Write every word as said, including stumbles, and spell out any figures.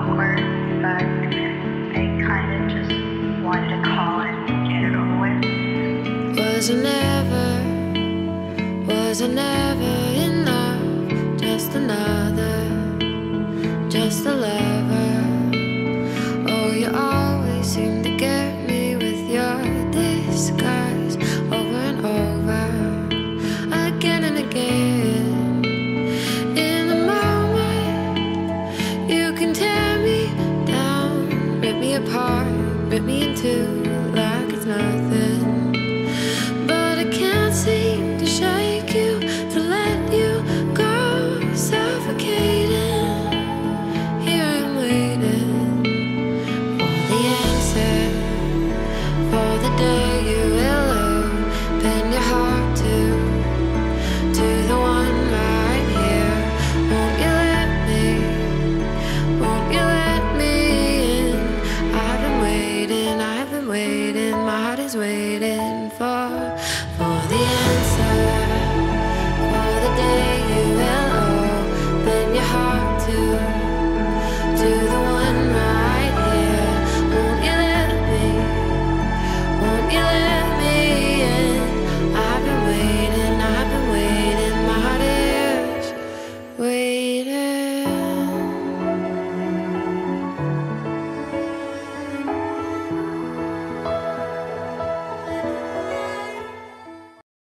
awkward, but I kind of just wanted to call and get it over with. Was it never, was it never enough? Just another, just a lover. Oh, you always seem to get me with your disguise over and over, again and again. In a moment, you can tear me down, rip me apart, rip me in two like it's nothing. But I can't seem to shake you, to let you go. Suffocating, here I'm waiting for the answer, for the day you will open your heart to, to the one right here. Won't you let me, won't you let me in? I've been waiting, I've been waiting, my heart is waiting for, for the answer, for the day you will open your heart to, to the one right here. Won't you let me, won't you let me in? I've been waiting, I've been waiting, my heart is waiting.